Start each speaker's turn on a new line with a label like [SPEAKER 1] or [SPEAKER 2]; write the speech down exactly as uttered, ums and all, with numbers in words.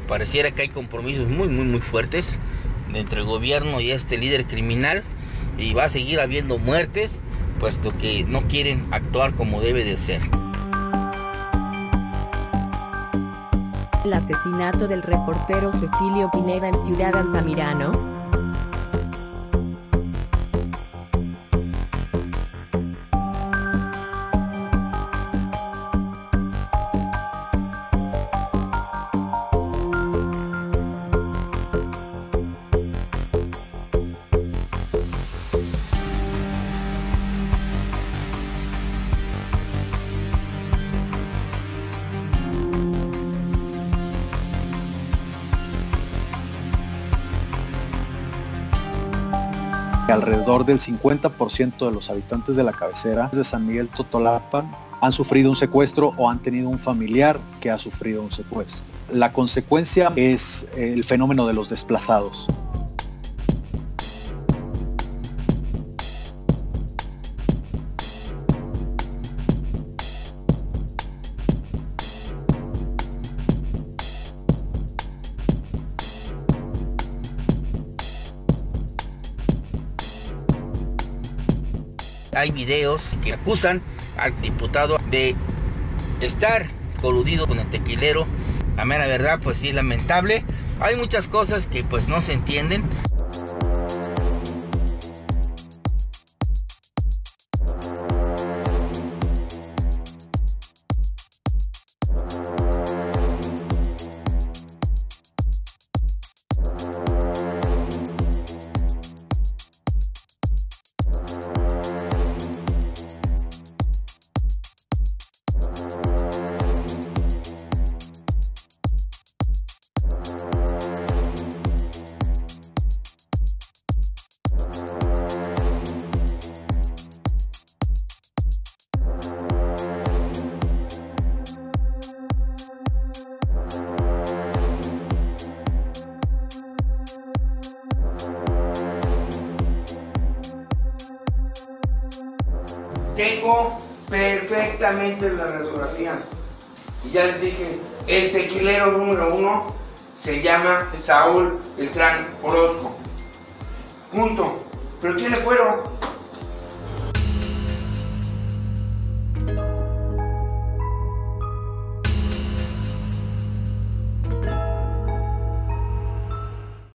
[SPEAKER 1] Pareciera que hay compromisos muy, muy, muy fuertes entre el gobierno y este líder criminal, y va a seguir habiendo muertes, puesto que no quieren actuar como debe de ser.
[SPEAKER 2] El asesinato del reportero Cecilio Pineda en Ciudad Altamirano.
[SPEAKER 3] Alrededor del cincuenta por ciento de los habitantes de la cabecera de San Miguel Totolapan han sufrido un secuestro o han tenido un familiar que ha sufrido un secuestro. La consecuencia es el fenómeno de los desplazados.
[SPEAKER 1] Hay videos que acusan al diputado de estar coludido con el tequilero. La mera verdad, pues sí, es lamentable. Hay muchas cosas que pues no se entienden.
[SPEAKER 4] Tengo perfectamente la radiografía y ya les dije, el tequilero número uno se llama Saúl Beltrán Orozco. Punto. Pero tiene fuero.